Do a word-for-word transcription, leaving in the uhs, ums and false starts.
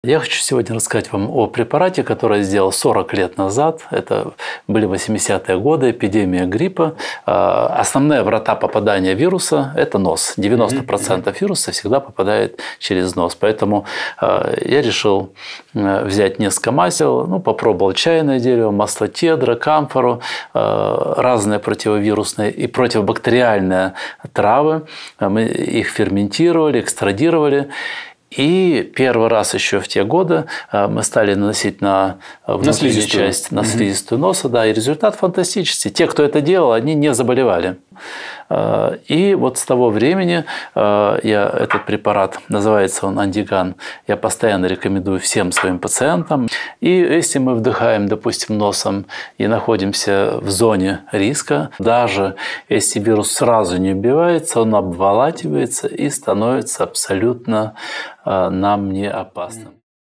Я хочу сегодня рассказать вам о препарате, который я сделал сорок лет назад. Это были восьмидесятые годы, эпидемия гриппа. Основные врата попадания вируса – это нос. девяносто процентов вируса всегда попадает через нос. Поэтому я решил взять несколько масел, ну, попробовал чайное дерево, масло кедра, камфору, разные противовирусные и противобактериальные травы. Мы их ферментировали, экстрадировали. И первый раз еще в те годы мы стали наносить на внутреннюю часть, на слизистую носа, да, и результат фантастический. Те, кто это делал, они не заболевали. И вот с того времени я этот препарат, называется он Андиган, я постоянно рекомендую всем своим пациентам. И если мы вдыхаем, допустим, носом и находимся в зоне риска, даже если вирус сразу не убивается, он обволакивается и становится абсолютно нам не опасным.